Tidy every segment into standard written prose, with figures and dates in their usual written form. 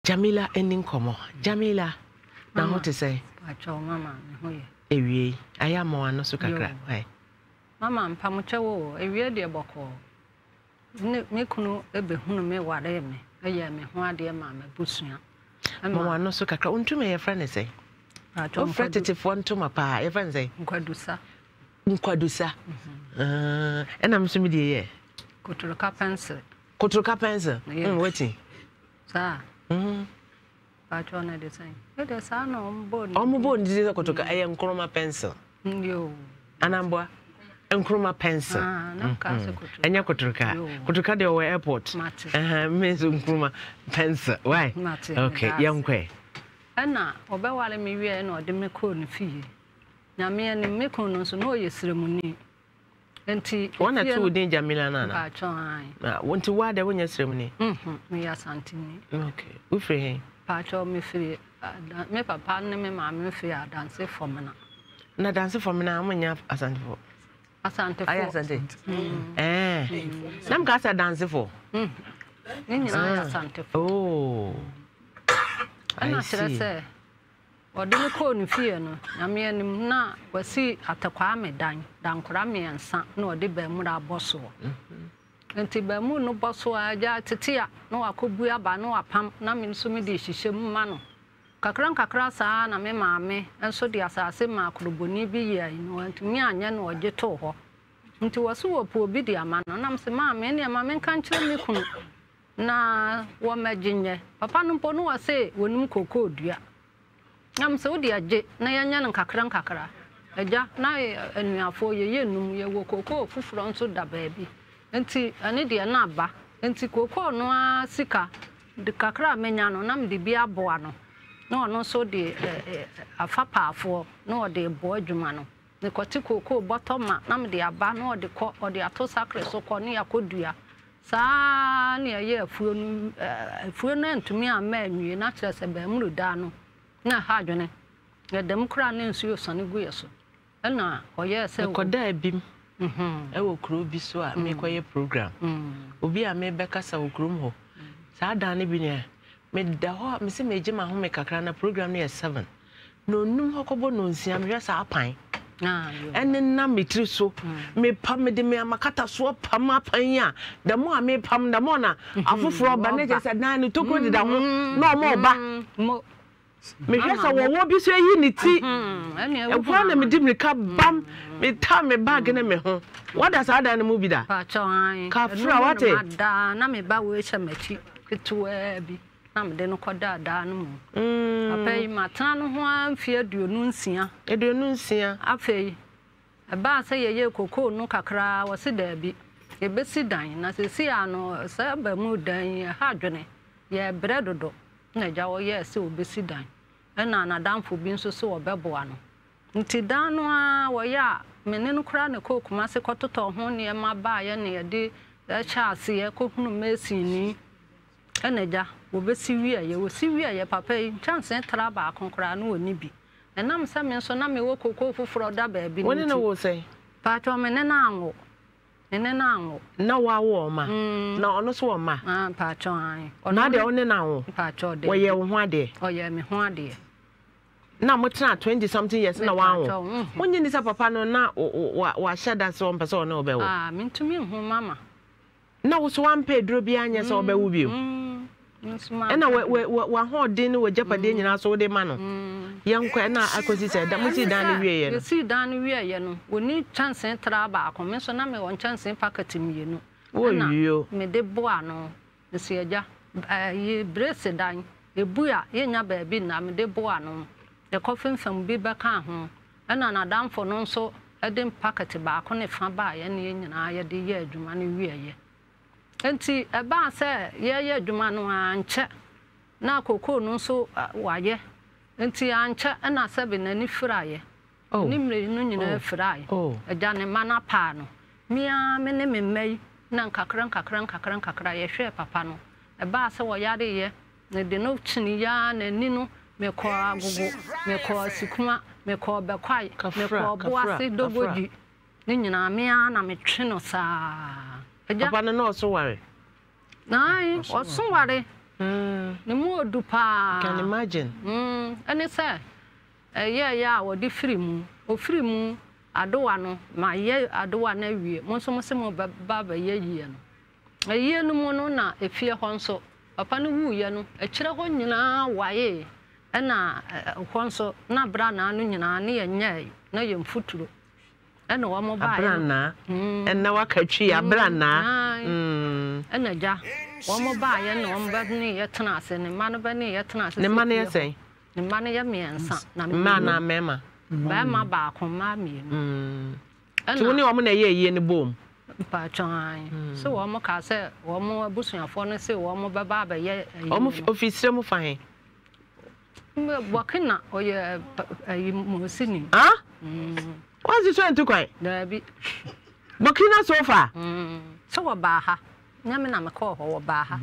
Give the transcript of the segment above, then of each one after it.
Jamila ending komo. Jamila. Na what to say? Pacho mama hoye. Ewie. Aya mo ano so kakra. Why? Mama mpamucha wo ewie de boko. Me kunu ebe hunu me ware me. Eye me ho ade ma me busua. Mama ano so kakra. Untume ye friend say. Pacho fretete fo ntuma pa ye friend say. Nkwadusa. Enam so me de ye. Koturuka pencil. Koturuka pencil. Wetin? Sa. Pacho na de say. E de sa no ombon. Ombon di se koturuka eye nkroma pencil. Yo. Anambwa. Nkroma pencil. Na ka se koturuka. Enya koturuka. Koturuka de we airport. Means nkroma pencil. Why? Okay, yankwe. Ana obewale me wie na ode me ko ne fie. Nyame ne me ko no so no yesremuni. Enti wana tu din Jamila nana. Pacho an. Na wonti wa de wonya sremuni. Me ya santini. Okay. Ufre he. Pacho me free me papa ne me ma me free dance for me na. Na dance for me na amanya asante for. Asante for. Ayi asante. Nam ka sa dance for. Ni nyina asante for. Oh. Ana tere ode me ko ne fie no na me anim na wasi atakwa me dan kora me ensa na ode ba mu ra boso. Enti ba mu no boso aja tetia na wakobu aba na wapam na me nso me de hihye mu ma no. Kakra saa na me maame enso de asase ma akroboni bi ye no enti mi anya na oje to ho. Nti waso wopo obi de ama no na me se maame ne maame kan kire me kunu na wo majinye papa no mpo no wase wonum koko dua nam se wodi age na yanya no kakra aja na anuafo ye num ye wo koko fufuro nso da baabi enti ane de na aba enti koko no a sika de kakra menya no nam de bi aboa no na ono so de afapaafo na ode bo adwuma no ne kwati koko botoma nam de aba na ode ko ode ato sakre so ko ne yakodua sa ne ye afuo na ntumi ama anwie na kire se ba muru da no na ha adwene ya dem kra ne nsuo sone gu yeso na oye se ko da bim e wo kro bi so a me koye program obi a me beka sa wo krom ho sa da ne bi ne me da ho me se me gima ho me kakra na program ne 7 no num hokobo no nsia me hwe sa apan ene na metri so me pam de me amakata so pam apan ya da mo a me pam da mo na afoforo ba ne je se dan ni tokro di da ho na mo ba me hwe sa wo bi so yi ni ti e kwa na me di mrika bam me ta me bag na me ho what does ada na mu bi da pa cho an ka fra wate da na me ba we che machi ketuwa bi na me de no koda da no mu papa yi matana no ho amfi aduonu nsia afei eba se ye koko no kakra wose da bi e besi dan na se si ano se ba mu dan ha dwene ye bredodo na ja wo ye se obesi dan na danfo bi nso so obeboa no nti dan no a wo ya mene no kra ne kokuma se kototo ho ne ma ba ye ne ye de cha ase ye kokunu mesini na ja wo besi wi ye wo si wi ye papa yi chance tra ba konkra no oni bi enam sa me nso na me wo koko fufuro da ba bi woni na wo sei pa to mene na anwo na wa wo ma na ono so wo ma pa to an na de oni na anwo pa to de wo ye wo ho ade o ye me ho ade na mo tena 20 something years na wa anwo wonyi ni sa papa no na wa shada so on person na obewo mintumi hu mama na wo so wan pay duro bi anya so obewo bi ena wa ho din wo japade nyina so de ma no yankwa na akosi se da musi dan wie ye no si dan wie ye no woni chance tra ba ko me so na me won chance packet mi no oyo me de boa no se eja ye brace dan ebuya ye nya ba bi na me de boa no de kofenfam bi ba ka ho na danfo no so e de packet ba ko ne fa ba ye ne nyina ye de ye adwuma ne wie ye enti eba se ye adwuma no anche na koko no so waye enti anche na sebe na ni fraye ni mre no nyina fraye eja ne mana pa no mia me ne memmai na nkakran ye hwe papa no eba se wo yare ye ne de no chini ya na ni no me ko agogo me ko sikuma me ko bekwai me ko boase dogoji ni nyina mia na me twe no sa papa no so ware nai o so ware ne mu odu pa can imagine ene say ya wo di free mu o free mu adowa no ma ye adowa na wie mo so mo se mo baba ye yie no ayie no mu no na efie ho nso papa no wu ye no akire ho nyina waye ena ho nso na bra na no nyina ne ye nya na ye mfuturo ena wo mo ba abra na ena wakatwi abra na ena ja wo mo ba ye no wo ba ne ye tena ase ne ma no ba ne ye tena ase ne ma ne ye sen ne ma ne ye miensa na ma na mema ba ma ba ko ma mi ti woni wo mo na ye ne bom pa chan so wo mo ka se wo mo abusuafo no se wo mo ba ba ye wo mo ofisire mo fa he wakina oye mo sini what's the trend to kwai da bi Burkina so far so wo ba ha nyame na me ko ho wo ba ha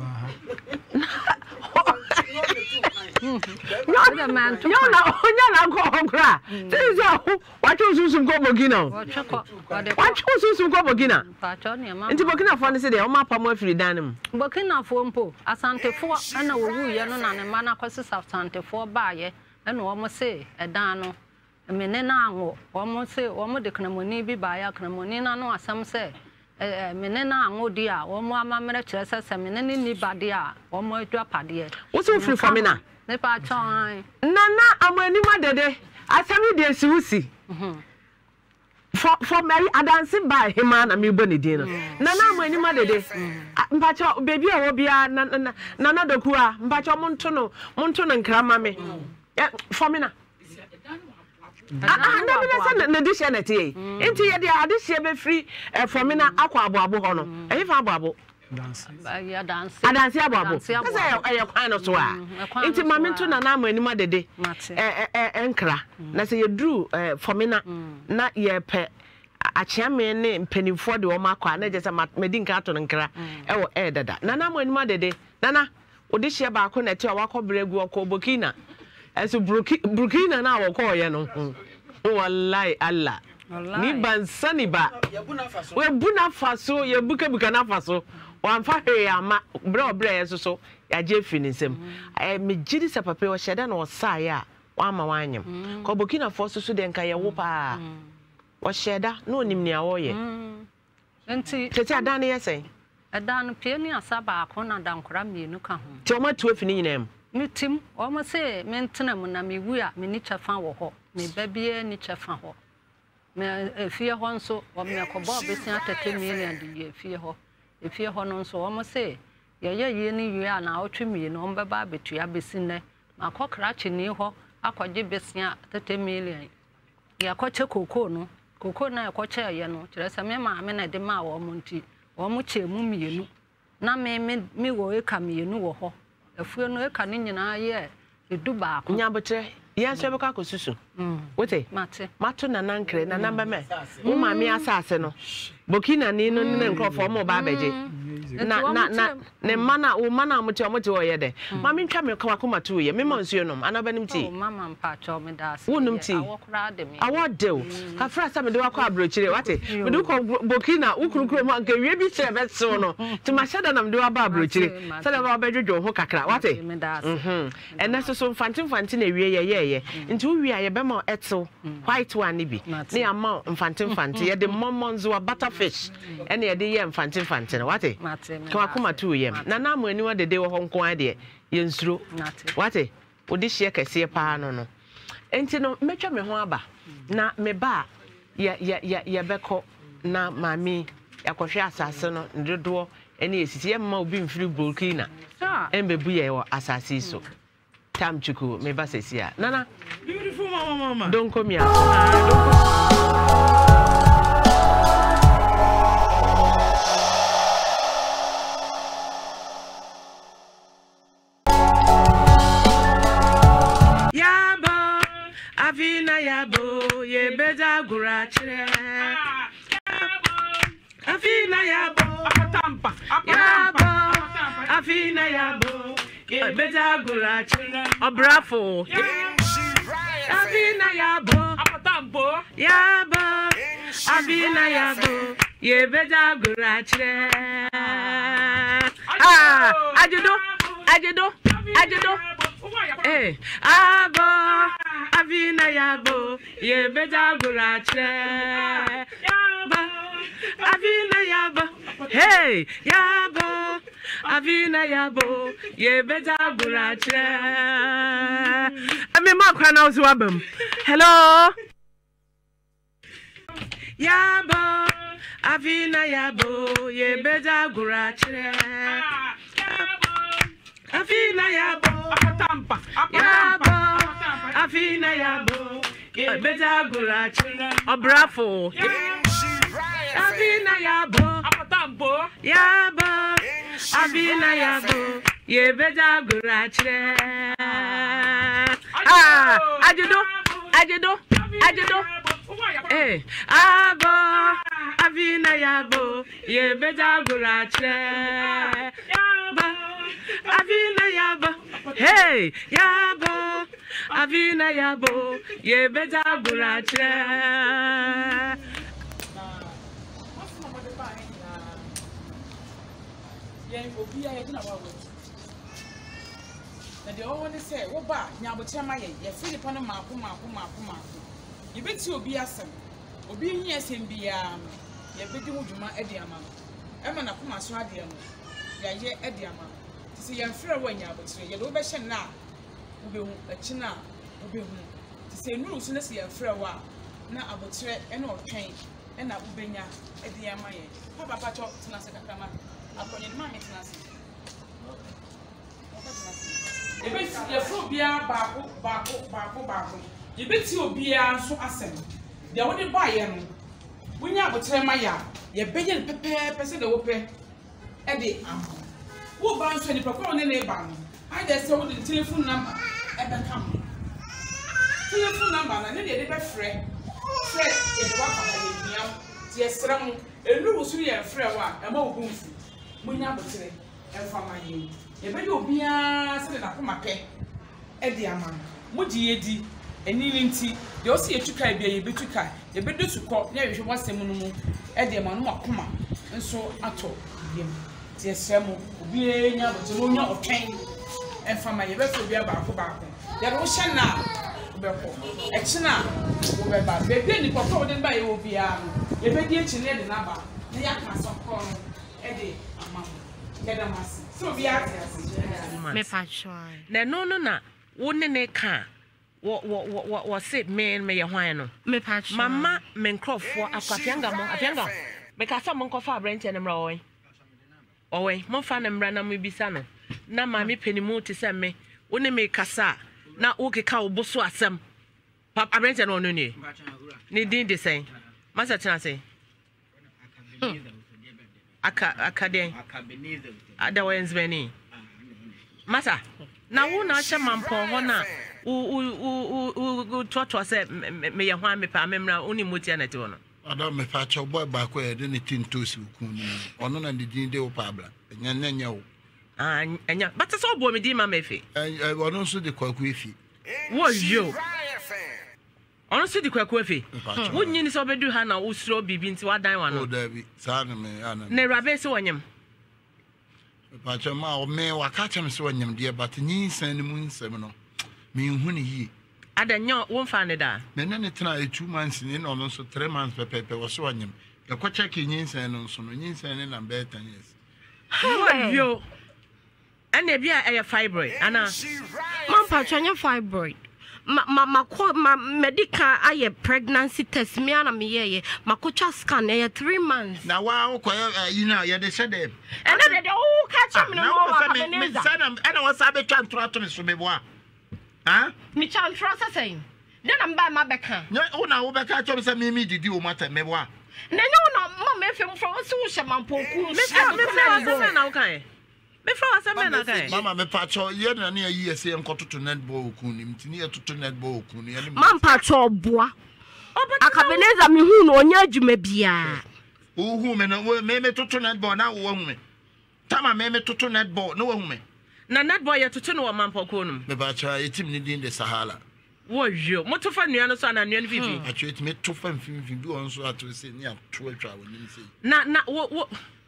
no na ko hokra this is what you susum ko Burkina what you susum ko Burkina pa cho ne ma nti Burkina fo ne se de o ma pa mo afiri dan mu Burkina fo mpo asantefo na wo wu ye no na ne ma na kwese asantefo ba ye na wo mo se edan no mene na anwo wo mo se wo mo de knamoni bi ba ya knamoni na no asam se mene na anwo di a wo mo amamere kire se mene ni ba di a wo mo adwa pade wo se free for me na ne pa chon nana amani ma dede asami de siwusi for Mary adansi ba hima na me boni din no nana amani ma dede mpacho baby a wo bia nana dokua mpacho monto no nkrama me for me na na dish na tie enti ye de adehye be free from na akwa aboabo ho no eyi fa aboabo adansi aboabo say e kwan no so a enti mame to na na amani ma dede enkra na say ye dru from na ye pe achiame ne mpanimfo de o makwa na je say medi nka to nkra e wo dada na na amani ma dede nana odehye ba ko na tie wakobere gu okọ Burkina eso Burkina na wo ko ye no wallahi Allah ni bansani ba we buna faso ye buka na faso wan fa he ama bra yeso ya je finisem me gidi se papa wo sheda na wo sa ya wa ma wanyem ko Burkina Faso so de nka ye wo pa wo sheda na onim ne awo ye enti tete adan ye sen adan pe ni asaba ko na dankora mienu ka ho ti o ma tu afini nyinem mitim o mo se mentena mu na me wu a me ni chafa wo ho me babie ni chafa ho me efie ho nso o me ko bo besia 30 million di efie ho no nso o mo se ye ni wi a na otwe mienu o mbaba betua besine makokra chini ho akwaje besia 30 million ya kwache koko no koko na kwache ye no kire se me ma me na de ma wo mo nti wo mo che mu mienu na me wo eka mienu wo ho afuo no eka ne nyina ye edu ba ko nyabotre ya so be ka kosusu wote mate mato na nankre na namba me wo ma me asase no Burkina ni no ne nkrofo mo ba beje na ne mana wo mana mote wo ye de ma me ntwa me kwa koma to ye me ma nsuo nom anabanim ti mama mpa cho me da ase wonum ti awokra de me awodew ka fra sa me de wakọ abrochire wate me de ko Burkina ukurukuru mo anka wie bi kire betso no ti ma shada nam de wa ba abrochire sa de ba bedwodwo ho kakra wate ena so mfanti na wie ye nti wo wie ye be ma eto white one ni bi ne ama mfanti ye de mommonzo wa butterfish ene ye de ye mfanti na wate kwa kuma tu yem na na amani wa dede wo honko ade ye nsuro wate odi hye kese pa no enti no metwa me ho aba na me ba ya beko na mami yakohwe asase no ndodo ene esisi ye mma obi mfiri Burkina embebu ye wo asase so tam chuku me ba sesia nana beautiful mama don't come here Afina yabo ye beza gurachire Afina yabo apatampa yabo Afina yabo ye beza gurachire obrafo Afina yabo apatampo yabo Afina yabo ye beza gurachire ajudo Ajedo. Abo, Avina Yabo, ye beja gurachre. Avina Yabo, hey, Yabo, Avina Yabo, ye beja gurachre. I mean, Mark Hannah's wabum. Hello, Yabo, Avina Yabo, ye beja gurachre. Afina Yabo, Afina Yabo, ye beja gurachre. Bravo. Afina Yabo, Yabo, Afina Yabo, ye beja gurachre. Ajedo. Abo, Afina Yabo, ye beja gurachre. Avina Yabo, hey, Yabo, Avina Yabo, ye beja gurachre. They always say, "Oh, ba, nyabuchama ye, ye Philip on a mapu. You bet you be a son. Obi yes in be ye bedi mujuma ediama. Emma Puma Swadiam, ye ediama. To see your friend when yabuchi, ye lobeshan now. Ubi a china, ubi to say no sooner see a friend wa. Now abutre and all pain, and ubenya ediama ye. Papa Pacho Tinasakama, upon your mammy Tinasi. You bet your fruit beer, bako. You bet you beer so assem. The only buyer. When you have a tremaya, you bet your person the open. Eddie, who bounce any procon in a ban? I just saw the telephone number at the company. Telephone number, and then they never Fred, is the one yes, some a little sweet and fair one, a more goofy. When you have a tray, and from my you. You bet you be a sitting up my pay. Eddie, man, Moody Eddie, and kneeling tea. They also see a chuka be a bit to kai. You better to call, there you want some moon, Eddie, man, more come and so I told him. Yes, Samu, be a young of pain, and from my vessel be about tobacco. There was Shana, Exna, baby, the by you be a baby, the number. The young man, some corner, Eddie, among Gedamas. So be out me patcho. No. Wouldn't they can? What said man may a whine? Me patch. Mamma, men crop for a papianga, because someone call for Brent and a roy. Owe, mon fan and Branham will be son. Now, mammy penny more to send me. Wouldn't make cassa. Now, okay, cow bosso at some. Papa Brent and only. Need the same. Master Chancy. Academy. Otherwise, many. Massa, now who not a man for honor who go to us, may a one me pa memra only mutianetona. I don't me patch your boy back where didn't think to see or none of the Dindo Pabla, and Yanyo. And but it's all boy, me dear Mamefi. I want also the Quaquifi. Was you? Honestly, the Quaquifi. Wouldn't you so do Hannah who slow be been to our diamond? Oh, Debbie, son, me, never be so on him. Pachama or may or catch him so on him, dear, but ni send the moon seminal. Mean when he. I don't know, won't find it out. Then any time 2 months in or also 3 months per paper was on him. The quachaki yin send on some yin send and better years. How are you? And there be a fibroid, Anna. Mom, Pachanya fibroid. My medical I pregnancy test me and me my coach scan 3 months. Now wow, you know, they said them. And then they all catch him now. I don't want to trying to me from me. Huh? Me chan trust saying. Then I'm by my back. No, oh now back at you say me did you matter me wa. No, mom me from social man poku. Me okay. Mama, me pacho, ye na near ye say I'm got to netball kunim, near to netball kunim. Man pacho bois. Akabeneza mi hu no nya dwuma bia. Who me no me to netball na wo hu me. Tama me to netball no wo hu me. Na netball ye to no man poko no. Me pacho etim ni din de Sahara. Wo yo, mo to fa nua no so na nua no fifi. Pacho etim to fa fifi bi on so ato say ni ato atwa wo nim say. Na wo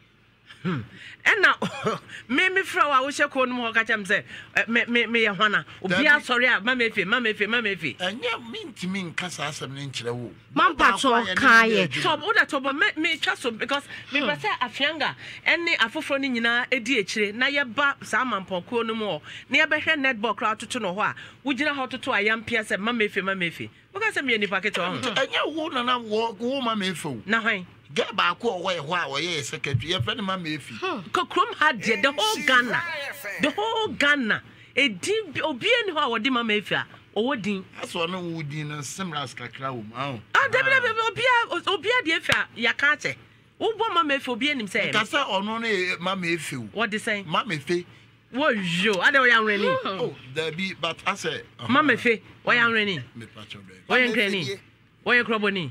ɛna me fra wa wo hyɛ no mo ka kyam sɛ me yɛ hwana obi asɔre a mama efi ɛnyɛ mintimi nkasa asɛm ne nkyerɛ wo mampa cho kae top oda top me twa so because me ba sɛ afianga ɛne afoforo no nyinaa edi ekyire na yɛ ba saa mampɔkuo no mu na yɛ bɛhwɛ netball crowd toto no hɔ a wo gyina hɔ toto ayampia sɛ mama efi woka sɛ me nipa kete ho ɛnyɛ wo na wo mama efi na hwan get back who away why yes secretary your friend mama efi kokrom had the whole Ghana e din obi ani ho a wodi mama efi a owo din aso no wo din na similar as kakra wo ma obi de efi a ya ka che wo bo mama efi obi anim say ka say ono na mama efi what dey say mama efi wo yo ade wo ya nreni oh there be but I say mama efi wo ya nreni me patch of wo ya nkreni wo ya kroboni.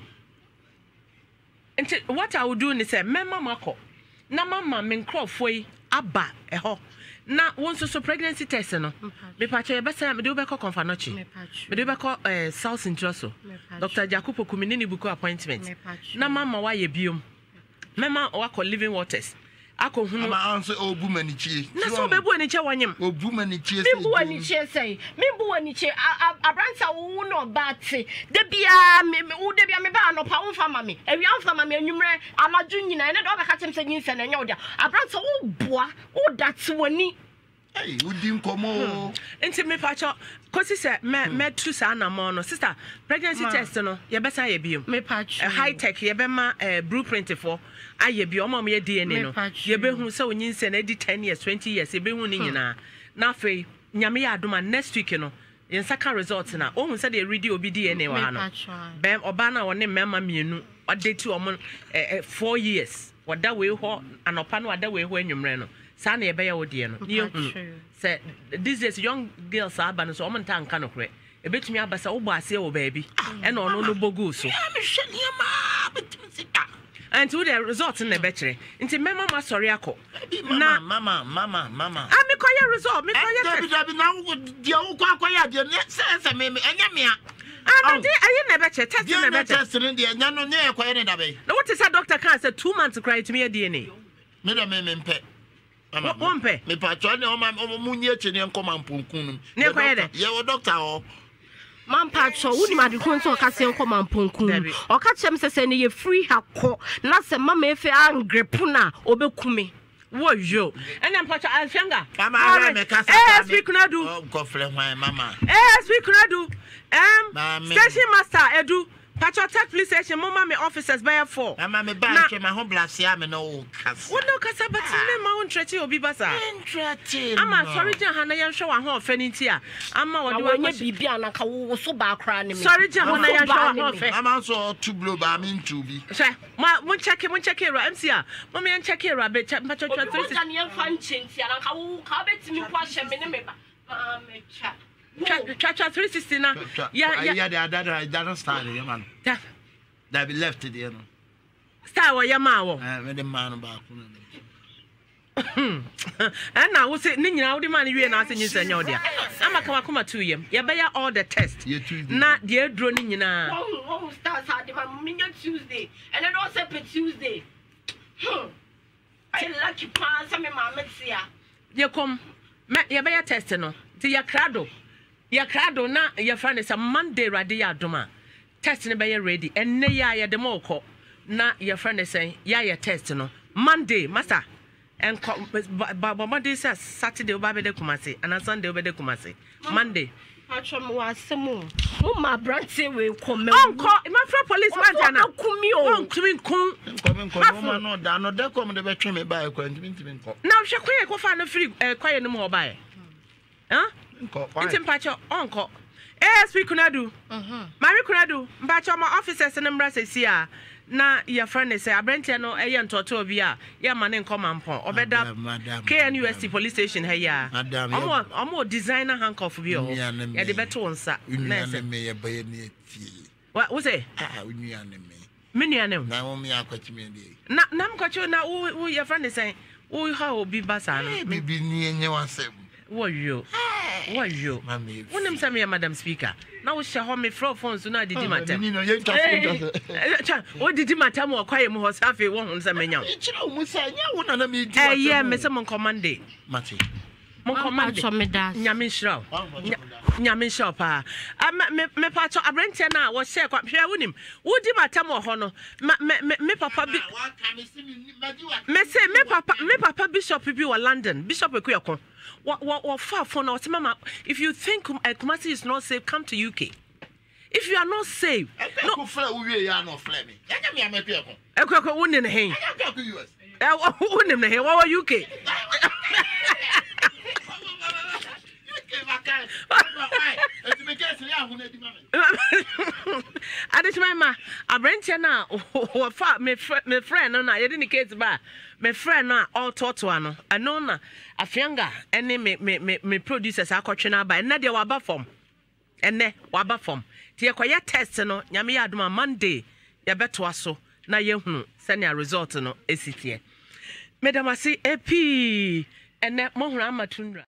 What I would do is say, Mama Mako, na mama men crofway, abba, eho. Na once so pregnancy test, no. Me patch a better, me do back confanochi. Me do back South Introso. Dr. Jacopo Cuminini book appointment. Na mama why ye bium. Mama wako living waters. Ako hunu answer obu ni chi na so bebu ani che wanyem obu ni chi me bu ani che say me bu ani che abransa wo no baate de bia me wo de bia me ba no pa wo fa ma me ewia fa ma me anwumre amaju nyina ne de obeka tem se nyinse na nya wo dia abransa wo boa wo date wani hey udi nkomo enti me pacho kosi se me tru sa na mo no sister pregnancy test no ye besa ye biom me pacho high tech ye be ma blueprint for aye bi omo ye DNA no ye be hu se onyinse na di 10 years 20 years ye be hu ni nyina na fe nyame ya adoma next week no yen saka results na ohun se de ready obi DNA wa no bem oba na woni mema mienu odeti omo 4 years wada we ho anopa no wada we ho anwumre no sa na ye be ye wode no ye hu se these days young girls are ban so omo nta nka no kre ebetumi abasa wo bo ase wo baabi e na ono no bogu so and to the results in the betray into mama sorry ako mama me koye result me koye test now dia wo kwakoya dia say me enya me and I never test never test in dia nya no nya koye ne dabe no what is that doctor can say 2 months cry to me DNA me da me mpe mama mpe me pa cho ne o munye echi ne nkoma mponkun ne koye de ye wo doctor o mampa cho wudi ma de kon so ka se nkoma mponkun o ka chem se ne ye free hakọ na se mama efe angrepu na obekume wo yo ena mpacho alfianga mama me ka sa speak na do go fle hwan mama speak na do station master edu Pacho tech police station mama me officers by 4 mama me ba che ma ho blasia me no kasa wo no kasa but me ma ho ntrete obi basa ntrete ama sorry je ha na ye hwe wa ho ofe ni ti a ama wo de wa nya bibia na ka wo so ba kra ne me sorry je ho na ye hwe wa ho ofe mama so tu blow ba me ntu bi hwe ma mun check era MC a mo me check era be Pacho 360 obi ne fa nchentia na ka wo ka betimi kwa hye me ne me ba me cha Cha 360 na yeah that start the man that be left there no start wa yama wo me the man ba ku and now we say ni nyina wo de man wie na asenyi sanya wo dia amaka makoma 2 yam ye be ya all the test na de aduro ni nyina oh start had man minya Tuesday and then also pe Tuesday I lucky pass me mama tia ye kom me ye be ya test no ti ya krado na your friend is a Monday radi ya doma test ne be ready and ne ya de moko na your friend is saying ya test no Monday master and Monday says Saturday oba be de kumase and Sunday oba de kumase Monday atwam wasemu mo ma branche we come onko ma fra policeman jana kumi o onkumi kun ma no da no de come de be twe me ba e kwa ntimi nko na hwe kwaye ko fa no free kwaye no mo ba e It's Pacho, uncle. Speak Kunadu. Mary Kunadu, Pacho, my officers and Embrace na your friend is a Brentiano, a young Totobia, ya man in common pond, or better, KNUST police station here. Madame, I'm more designer handcuff of you. Yeah, the better one, sir. What was it? Minianum. Now, me, I got me. Nam got you now, who your friend is saying, oh, how be Bassan? Maybe near you. What you? Mami. When them say me Madam Speaker. Now we share me from phones so now did matter. What did matter more quiet more safi won say me nyam. Yeah, me say mon commande. Mati. Mon commande. Nyame nhyira. Nyame nhyira pa. Me pa to abrante na wo share kwa hwe wonim. Wo di matter more ho no. Me papa bi. Me say me papa bishop bi wa London. Bishop ekuyakon. What far for now? Mama, if you think Kumasi is not safe, come to UK. If you are not safe, no. What UK? I just remember I rent now. My friend, no, I didn't case ba. My friend na all totoano. I know na afianga any me producers are coaching by and they were form. And ne waba form. Tia kwaya test no nyame aduma Monday ya beto aso na yehunu senior result no esitie. Madam asi epi ene mohura amatunra.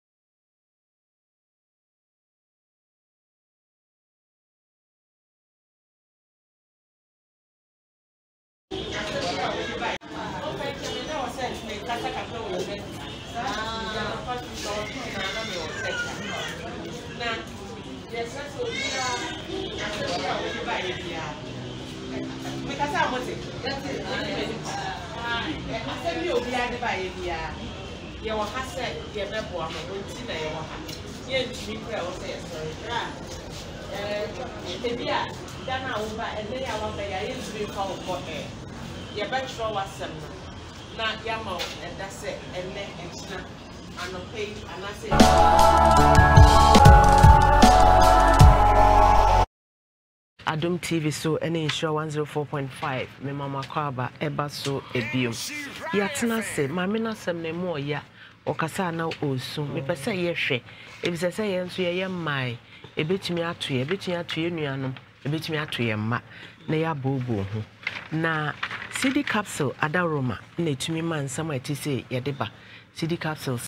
Adum TV so any insure 104.5 me mama kwaba eba so ebiom yatena se mame na sem ne mo ya okasa na osu me pese ye hwe ebise se ye nso ye mai ebetumi atoye nuanom ebetumi atoye ma na ya bobo ho na CD capsule adaroma na etumi man sama etise ye deba CD capsules